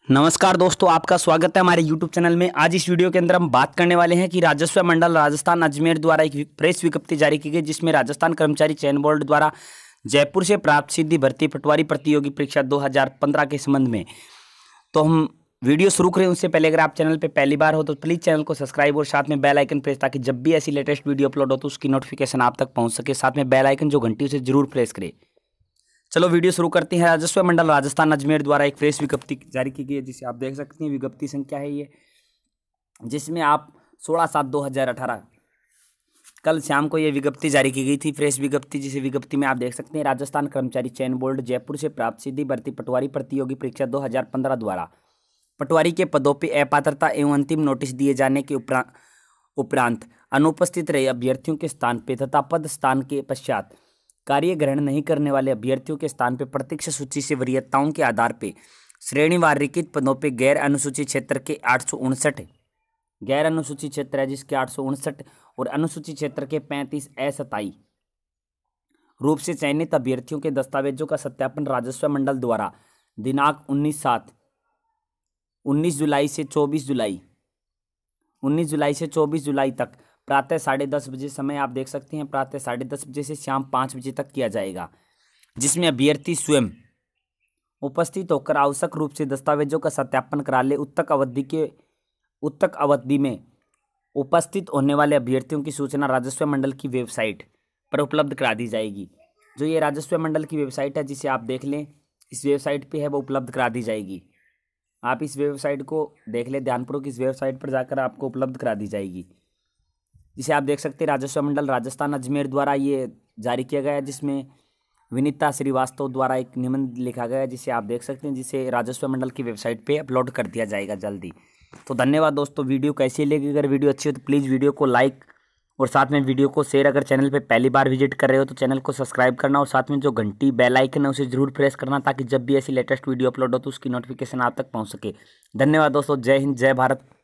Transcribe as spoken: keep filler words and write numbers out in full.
नमस्कार दोस्तों, आपका स्वागत है हमारे यूट्यूब चैनल में। आज इस वीडियो के अंदर हम बात करने वाले हैं कि राजस्व मंडल राजस्थान अजमेर द्वारा एक प्रेस विज्ञप्ति जारी की गई, जिसमें राजस्थान कर्मचारी चयन बोर्ड द्वारा जयपुर से प्राप्त सीधी भर्ती पटवारी प्रतियोगी परीक्षा दो हज़ार पंद्रह के संबंध में। तो हम वीडियो शुरू करें उससे पहले अगर आप चैनल पर पहली बार हो तो प्लीज़ चैनल को सब्सक्राइब और साथ में बेल आइकन प्रेस, ताकि जब भी ऐसी लेटेस्ट वीडियो अपलोड हो तो उसकी नोटिफिकेशन आप तक पहुँच सके। साथ में बेल आइकन जो घंटी उसे जरूर प्रेस करें। चलो वीडियो शुरू करते हैं। राजस्व मंडल राजस्थान अजमेर द्वारा एक प्रेस विज्ञप्ति जारी की गई है, जिसे आप देख सकते हैं। विज्ञप्ति संख्या है ये, जिसमें आप सोलह सात दो हज़ार अठारह कल शाम को ये विज्ञप्ति जारी की गई थी, प्रेस विज्ञप्ति। जिसे विज्ञप्ति में आप देख सकते हैं, राजस्थान कर्मचारी चयन बोर्ड जयपुर से प्राप्त सीधी भर्ती पटवारी प्रतियोगी परीक्षा दो हज़ार पंद्रह द्वारा पटवारी के पदों पर अपात्रता एवं अंतिम नोटिस दिए जाने के उपरांत उपरांत अनुपस्थित रहे अभ्यर्थियों के स्थान पे तथा पद स्थान के पश्चात कार्य ग्रहण नहीं करने वाले अभ्यर्थियों के स्थान पर प्रत्यक्ष सूची से वरीयताओं के आधार पर श्रेणीवार लिखित पदों पर गैर अनुसूचित क्षेत्र के आठ सौ उनसठ गैर अनुसूचित क्षेत्र है जिसके आठ सौ उनसठ और अनुसूचित क्षेत्र के पैंतीस अस्थायी रूप से चयनित अभ्यर्थियों के दस्तावेजों का सत्यापन राजस्व मंडल द्वारा दिनांक उन्नीस सात उन्नीस जुलाई से चौबीस जुलाई उन्नीस जुलाई से चौबीस जुलाई तक प्रातः साढ़े दस बजे, समय आप देख सकते हैं प्रातः साढ़े दस बजे से शाम पाँच बजे तक किया जाएगा, जिसमें अभ्यर्थी स्वयं उपस्थित होकर आवश्यक रूप से दस्तावेजों का सत्यापन करा ले। उत्तक अवधि के उत्तक अवधि में उपस्थित होने वाले अभ्यर्थियों की सूचना राजस्व मंडल की वेबसाइट पर उपलब्ध करा दी जाएगी। जो ये राजस्व मंडल की वेबसाइट है, जिसे आप देख लें, इस वेबसाइट पर है, वो उपलब्ध करा दी जाएगी। आप इस वेबसाइट को देख लें ध्यानपूर्वक, इस वेबसाइट पर जाकर आपको उपलब्ध करा दी जाएगी, जिसे आप देख सकते हैं राजस्व मंडल राजस्थान अजमेर द्वारा ये जारी किया गया है, जिसमें विनीता श्रीवास्तव द्वारा एक निबंध लिखा गया है, जिसे आप देख सकते हैं, जिसे राजस्व मंडल की वेबसाइट पे अपलोड कर दिया जाएगा जल्दी। तो धन्यवाद दोस्तों। वीडियो कैसी लगी? अगर वीडियो अच्छी हो तो प्लीज़ वीडियो को लाइक और साथ में वीडियो को शेयर। अगर चैनल पर पहली बार विजिट कर रहे हो तो चैनल को सब्सक्राइब करना और साथ में जो घंटी बेल आइकन है उसे जरूर प्रेस करना, ताकि जब भी ऐसी लेटेस्ट वीडियो अपलोड हो तो उसकी नोटिफिकेशन आप तक पहुँच सके। धन्यवाद दोस्तों। जय हिंद, जय भारत।